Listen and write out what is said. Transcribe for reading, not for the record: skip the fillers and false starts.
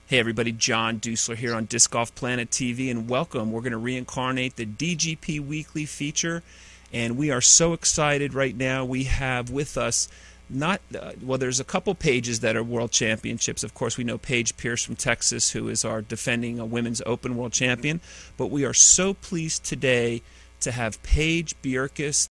Hey everybody, John Dusler here on Disc Golf Planet TV, and welcome. We're going to reincarnate the DGP Weekly feature, and we are so excited right now. We have with us there's a couple Paiges that are world championships. Of course, we know Paige Pierce from Texas, who is our defending Women's Open world champion, but we are so pleased today to have Paige Bjerkes